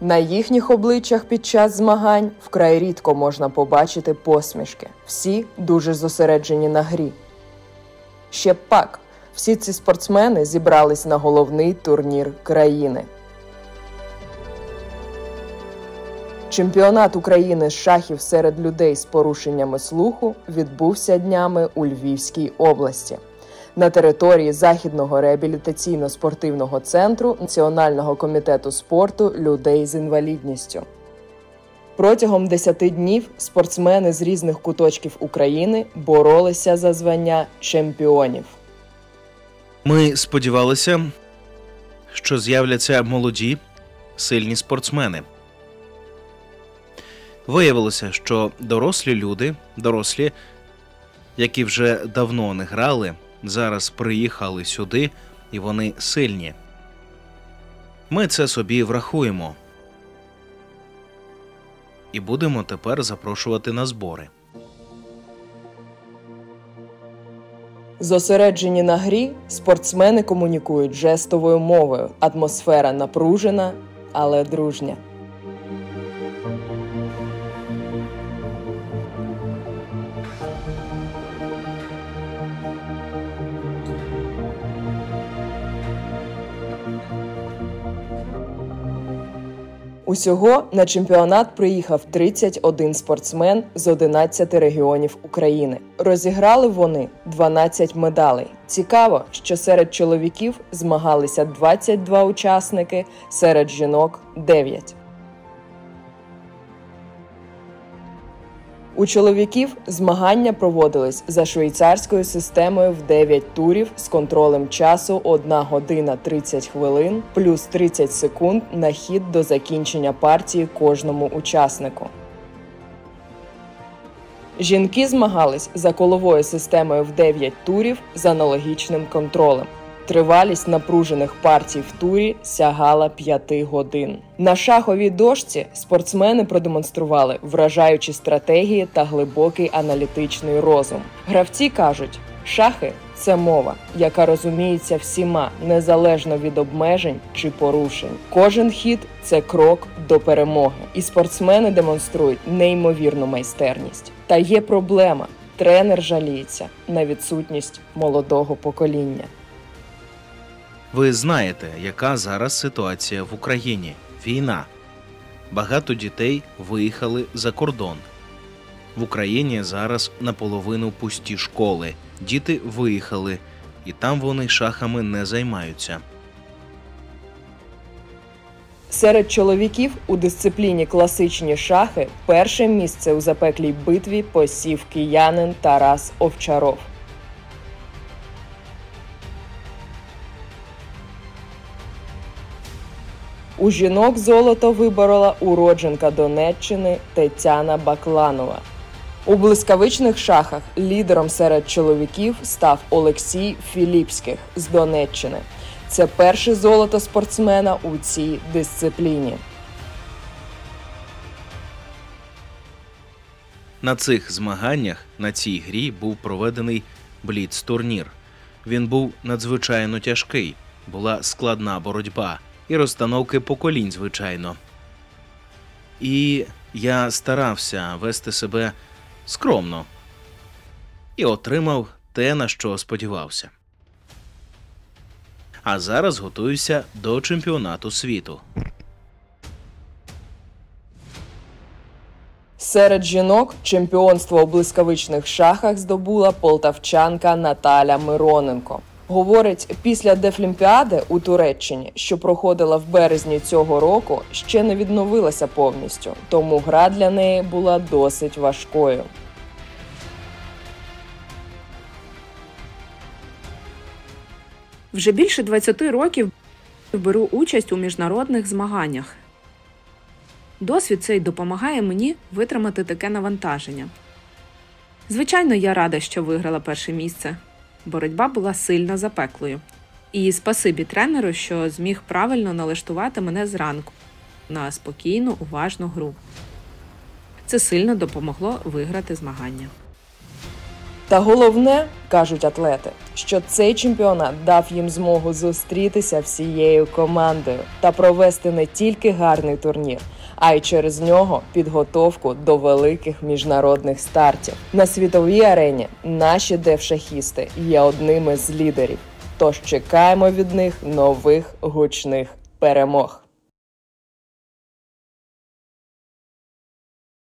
На їхніх обличчях під час змагань вкрай рідко можна побачити посмішки. Всі дуже зосереджені на грі. Ще б пак, всі ці спортсмени зібрались на головний турнір країни. Чемпіонат України з шахів серед людей з порушеннями слуху відбувся днями у Львівській області. На території Західного реабілітаційно-спортивного центру Національного комітету спорту людей з інвалідністю. Протягом 10 днів спортсмени з різних куточків України боролися за звання чемпіонів. Ми сподівалися, що з'являться молоді, сильні спортсмени. Виявилося, що дорослі люди, які вже давно не грали, зараз приїхали сюди, і вони сильні. Ми це собі врахуємо. І будемо тепер запрошувати на збори. Зосереджені на грі, спортсмени комунікують жестовою мовою. Атмосфера напружена, але дружня. Усього на чемпіонат приїхав 31 спортсмен з 11 регіонів України. Розіграли вони 12 медалей. Цікаво, що серед чоловіків змагалися 22 учасники, серед жінок – 9. У чоловіків змагання проводились за швейцарською системою в 9 турів з контролем часу 1 година 30 хвилин плюс 30 секунд на хід до закінчення партії кожному учаснику. Жінки змагались за коловою системою в 9 турів з аналогічним контролем. Тривалість напружених партій в турі сягала 5 годин. На шаховій дошці спортсмени продемонстрували вражаючі стратегії та глибокий аналітичний розум. Гравці кажуть, шахи – це мова, яка розуміється всіма, незалежно від обмежень чи порушень. Кожен хід – це крок до перемоги. І спортсмени демонструють неймовірну майстерність. Та є проблема – тренер жаліється на відсутність молодого покоління. Ви знаєте, яка зараз ситуація в Україні. Війна. Багато дітей виїхали за кордон. В Україні зараз наполовину пусті школи. Діти виїхали, і там вони шахами не займаються. Серед чоловіків у дисципліні класичні шахи перше місце у запеклій битві посів киянин Тарас Овчаров. У жінок золото виборола уродженка Донеччини Тетяна Бакланова. У блискавичних шахах лідером серед чоловіків став Олексій Філіпських з Донеччини. Це перше золото спортсмена у цій дисципліні. На цих змаганнях, на цій грі був проведений бліц-турнір. Він був надзвичайно тяжкий, була складна боротьба. І розстановки поколінь, звичайно. І я старався вести себе скромно. І отримав те, на що сподівався. А зараз готуюся до чемпіонату світу. Серед жінок чемпіонство у блискавичних шахах здобула полтавчанка Наталя Мироненко. Говорить, після Дефлімпіади у Туреччині, що проходила в березні цього року, ще не відновилася повністю, тому гра для неї була досить важкою. Вже більше 20 років беру участь у міжнародних змаганнях. Досвід цей допомагає мені витримати таке навантаження. Звичайно, я рада, що виграла перше місце. Боротьба була сильно запеклою. І спасибі тренеру, що зміг правильно налаштувати мене зранку на спокійну, уважну гру. Це сильно допомогло виграти змагання. Та головне, кажуть атлети, що цей чемпіонат дав їм змогу зустрітися всією командою та провести не тільки гарний турнір, а й через нього підготовку до великих міжнародних стартів. На світовій арені наші девшахісти є одними з лідерів. Тож чекаємо від них нових гучних перемог.